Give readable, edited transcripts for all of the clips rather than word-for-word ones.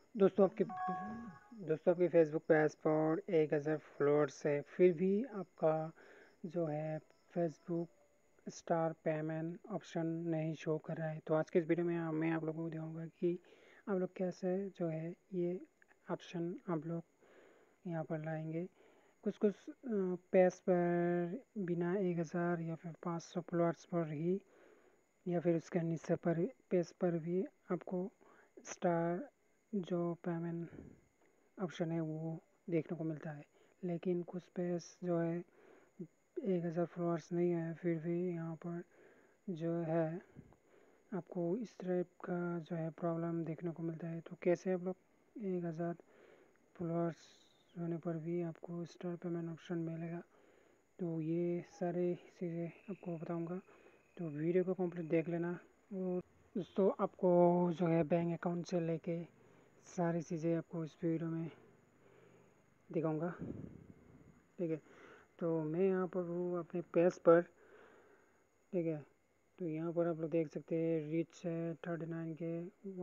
दोस्तों आपके Facebook page पर 1000 फॉलोअर्स है, फिर भी आपका जो है फेसबुक स्टार पेमेंट ऑप्शन नहीं शो कर रहा है। तो आज के इस वीडियो में मैं आप लोगों को दिखाऊंगा कि आप लोग कैसे जो है ये ऑप्शन आप लोग यहाँ पर लाएंगे। कुछ कुछ पेज पर बिना 1000 या फिर 500 फॉलोअर्स पर ही या फिर उसके नीचे पर पेज पर भी आपको स्टार जो पेमेंट ऑप्शन है वो देखने को मिलता है। लेकिन कुछ पेज जो है 1000 फॉलोअर्स नहीं है, फिर भी यहाँ पर जो है आपको इस टाइप का जो है प्रॉब्लम देखने को मिलता है। तो कैसे आप लोग 1000 फॉलोअर्स होने पर भी आपको स्टार पेमेंट ऑप्शन मिलेगा, तो ये सारे चीज़ें आपको बताऊंगा। तो वीडियो को कंप्लीट देख लेना। और दोस्तों आपको जो है बैंक अकाउंट से लेके सारी चीज़ें आपको इस वीडियो में दिखाऊंगा, ठीक है। तो मैं यहाँ पर हूँ अपने पेज पर, ठीक है। तो यहाँ पर आप लोग देख सकते हैं रीच है 39 के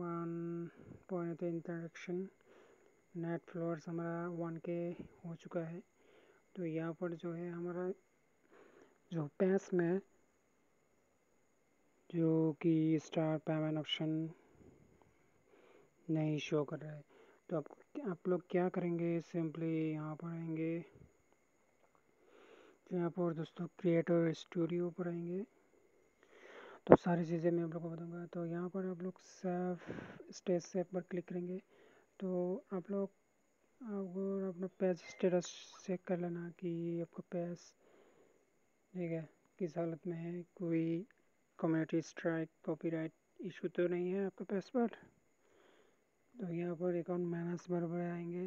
1 इंटरेक्शन, नेट फॉलोअर्स हमारा 1 के हो चुका है। तो यहाँ पर जो है हमारा जो पेज में जो कि स्टार पेमेंट ऑप्शन नहीं शो कर रहा है। तो आप लोग क्या करेंगे, सिंपली यहाँ पर आएंगे, यहाँ पर दोस्तों क्रिएटर स्टूडियो पर आएंगे। तो सारी चीज़ें मैं आप लोग को बताऊँगा। तो यहाँ पर आप लोग स्टेज सेव पर क्लिक करेंगे। तो आप लोग अगर अपना पेज स्टेटस चेक कर लेना कि आपका पेज, ठीक है, किस हालत में है, कोई कम्युनिटी स्ट्राइक कॉपीराइट इशू तो नहीं है आपके पेज पर। तो यहाँ पर अकाउंट मैनेज बराबर आएंगे।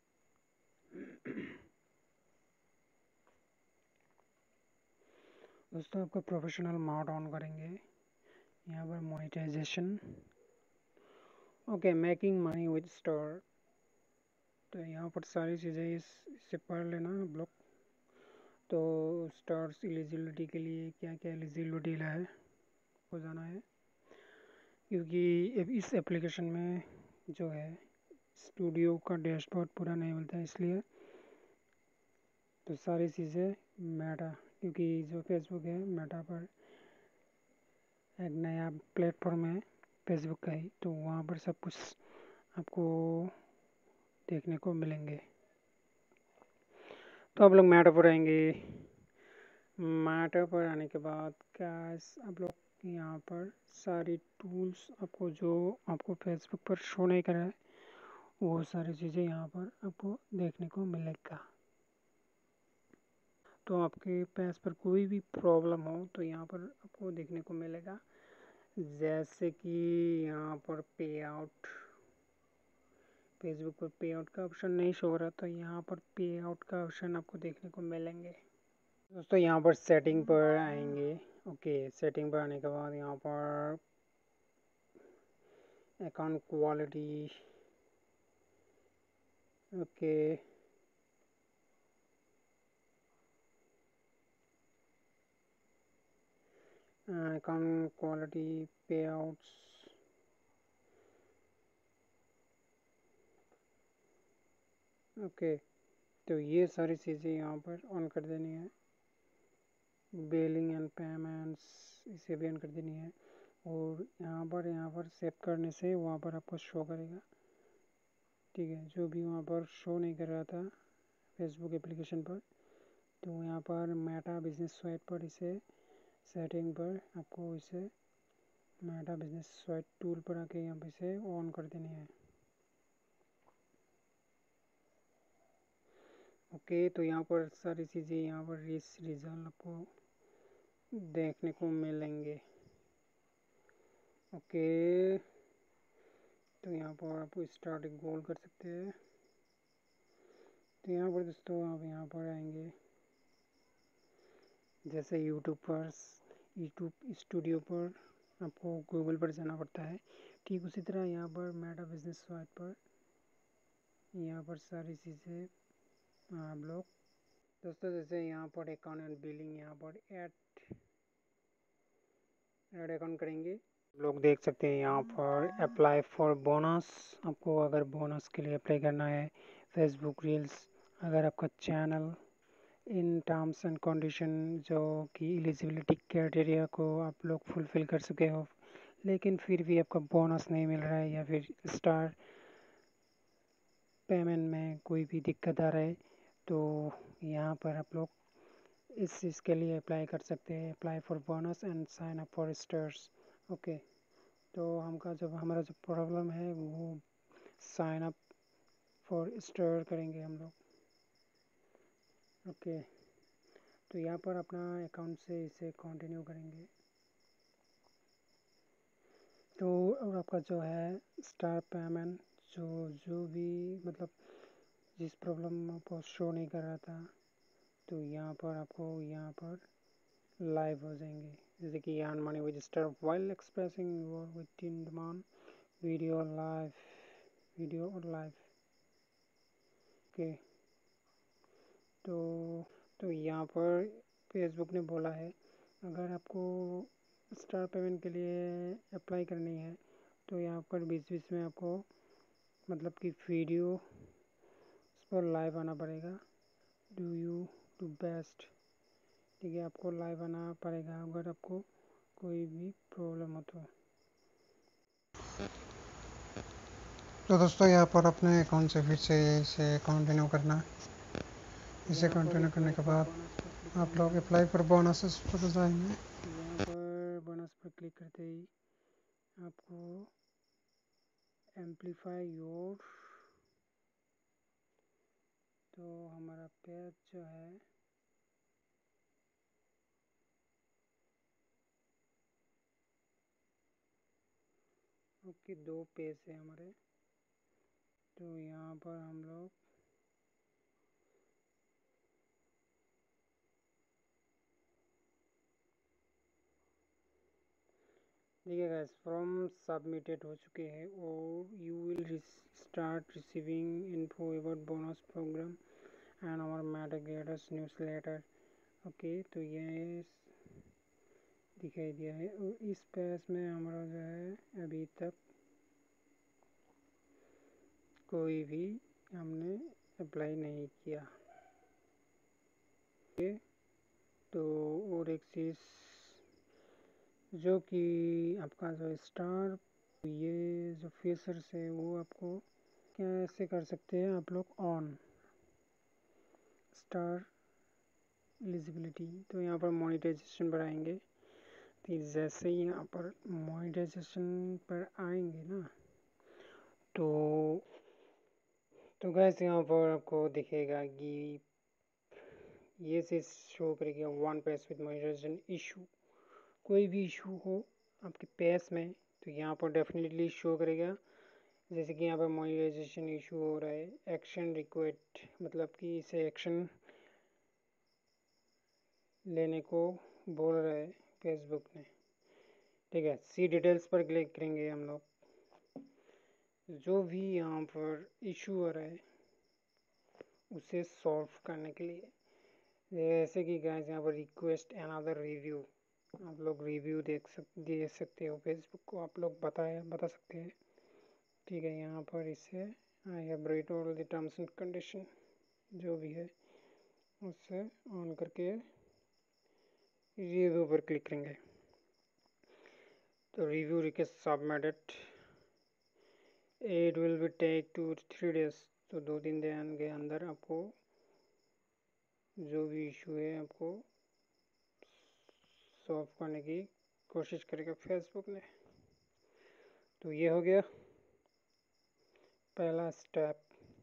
दोस्तों आपका प्रोफेशनल मोड ऑन करेंगे, यहाँ पर monetization, okay, making money with star. तो यहाँ पर सारी चीज़ें इससे पढ़ लेना आप लोग। तो स्टार्स एलिजिबिलिटी के लिए क्या क्या एलिजिबिलिटी है हो जाना है, क्योंकि इस एप्लीकेशन में जो है स्टूडियो का डैशबोर्ड पूरा नहीं मिलता है, इसलिए तो सारी चीज़ें मेटा, क्योंकि जो फेसबुक है मेटा पर एक नया प्लेटफॉर्म है फेसबुक का ही, तो वहाँ पर सब कुछ आपको देखने को मिलेंगे। तो आप लोग मेटा पर आएंगे। मेटा पर आने के बाद क्या आप लोग यहाँ पर सारी टूल्स आपको जो आपको फेसबुक पर शो नहीं कर रहा है वो सारी चीज़ें यहाँ पर आपको देखने को मिलेगा। तो आपके पेज पर कोई भी प्रॉब्लम हो तो यहाँ पर आपको देखने को मिलेगा, जैसे कि यहाँ पर पे आउट, फेसबुक पर पे आउट का ऑप्शन नहीं शो हो रहा, तो यहाँ पर पे आउट का ऑप्शन आपको देखने को मिलेंगे। दोस्तों यहाँ पर सेटिंग पर आएंगे। ओके, सेटिंग पर आने के बाद यहाँ पर account quality, okay, account quality, payouts, okay. तो ये सारी चीज़ें यहाँ पर ऑन कर देनी है। बिलिंग एंड पेमेंट्स इसे भी ऑन कर देनी है। और यहाँ पर सेव करने से वहाँ पर आपको शो करेगा, ठीक है, जो भी वहाँ पर शो नहीं कर रहा था फेसबुक एप्लीकेशन पर। तो यहाँ पर मेटा बिजनेस साइट पर इसे सेटिंग पर आपको इसे मेटा बिजनेस साइट टूल पर आके यहाँ पे इसे ऑन कर देनी है। ओके, तो यहाँ पर सारी चीज़ें यहाँ पर रिजल्ट आपको देखने को मिलेंगे। ओके, तो यहाँ पर आप स्टार्ट गोल कर सकते हैं। तो यहाँ पर दोस्तों आप यहाँ पर आएंगे, जैसे यूट्यूब स्टूडियो पर आपको गूगल पर जाना पड़ता है, ठीक उसी तरह यहाँ पर मेटा बिजनेस साइट पर यहाँ पर सारी चीज़ें आप लोग दोस्तों, जैसे यहाँ पर अकाउंट एंड बिलिंग, यहाँ पर ऐड अकाउंट करेंगे। लोग देख सकते हैं यहाँ पर अप्लाई फॉर बोनस। आपको अगर बोनस के लिए अप्लाई करना है फेसबुक रील्स, अगर आपका channel in terms and condition जो कि एलिजिबिलिटी क्राइटेरिया को आप लोग फुलफिल कर चुके हो, लेकिन फिर भी आपका बोनस नहीं मिल रहा है या फिर स्टार पेमेंट में कोई भी दिक्कत आ रहा है, तो यहाँ पर आप लोग इस चीज़ के लिए अप्लाई कर सकते हैं, apply for bonus and sign up for stars. Okay, तो हमारा जो प्रॉब्लम है वो साइन अप फॉर स्टार करेंगे हम लोग। ओके, तो यहाँ पर अपना अकाउंट से इसे कंटिन्यू करेंगे। तो और आपका जो है स्टार पेमेंट जो जो भी मतलब जिस प्रॉब्लम आपको शो नहीं कर रहा था, तो यहाँ पर आपको यहाँ पर लाइव हो जाएंगे, जैसे कि earn money with star while expressing your with in demand video और लाइव। ओके, तो यहाँ पर फेसबुक ने बोला है अगर आपको स्टार पेमेंट के लिए अप्लाई करनी है तो यहाँ पर बीच बीच में आपको मतलब कि वीडियो उस पर लाइव आना पड़ेगा। डू यू डू बेस्ट, ठीक है, आपको लाइव आना पड़ेगा अगर आपको कोई भी प्रॉब्लम हो तो दोस्तों यहाँ पर अपने अकाउंट से फिर से इसे कंटिन्यू करना है। इसे कंटिन्यू करने के बाद आप लोग अप्लाई फॉर बोनस पर जाएंगे। यहाँ पर बोनस पर क्लिक करते ही आपको एम्पलीफाई योर, तो हमारा पेज जो है ओके, 2 पेज है हमारे, तो यहाँ पर हम लोग देखिए गाइस फ्रॉम सबमिटेड हो चुके हैं और you will start receiving info about bonus program and our metagators newsletter. Okay, तो ये दिखाई दिया है और इस पेज में हमारा जो है अभी तक कोई भी हमने अप्लाई नहीं किया। ओके, तो और एक चीज़ जो कि आपका जो स्टार ये जो फीचर्स है वो आपको कैसे कर सकते हैं आप लोग ऑन स्टार एलिजिबिलिटी। तो यहाँ पर मोनेटाइजेशन पर आएंगे, तो जैसे ही यहाँ पर मोनेटाइजेशन पर आएंगे ना, तो गैस यहाँ पर आपको दिखेगा कि ये चीज़ शो करेगा one page with monetization issue. कोई भी इशू हो आपके पेज में तो यहाँ पर डेफिनेटली शो करेगा, जैसे कि यहाँ पर मोनेटाइजेशन इशू हो रहा है, एक्शन रिक्वेस्ट मतलब कि इसे एक्शन लेने को बोल रहा है फेसबुक ने। ठीक है, सी डिटेल्स पर क्लिक करेंगे हम लोग, जो भी यहाँ पर इशू हो रहा है उसे सॉल्व करने के लिए, जैसे कि गाइस यहाँ पर रिक्वेस्ट अनदर रिव्यू, आप लोग रिव्यू दे सकते हो फेसबुक को, आप लोग बता सकते हैं। ठीक है, यहाँ पर इसे I have read all the terms and condition जो भी है उससे ऑन करके रिव्यू पर क्लिक करेंगे, तो review request submitted, it will be take 2-3 days, तो 2-3 दिन के अंदर आपको जो भी इशू है आपको सॉल्व करने की कोशिश करेगा फेसबुक ने। तो ये हो गया पहला स्टेप।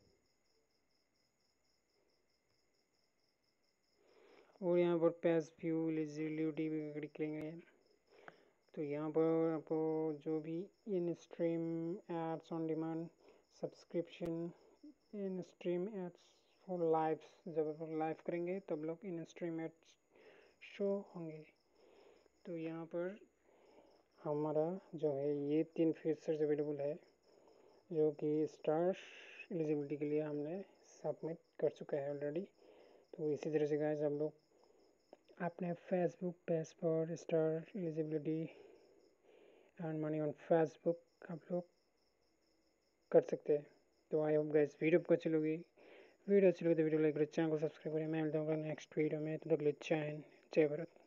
और यहाँ पर पेज व्यू एलिजिबिलिटी भी क्लिक करेंगे, तो यहाँ पर आपको जो भी in stream ads on demand subscription in stream ads for live, जब आप लाइव करेंगे तब लोग इन स्ट्रीम एड्स शो होंगे। तो यहाँ पर हमारा जो है ये 3 फीचर्स अवेलेबल है जो कि स्टार एलिजिबिलिटी के लिए हमने सबमिट कर चुका है ऑलरेडी। तो इसी तरह से गाइस हम लोग अपने फेसबुक पेज पर star eligibility earn money on Facebook आप लोग कर सकते हैं। तो आई होप गाइस वीडियो अच्छी लगी तो वीडियो लाइक करें, चैनल को सब्सक्राइब करें। मैं मिलता हूँ नेक्स्ट वीडियो में, तब तक के लिए जय हिंद, जय भारत।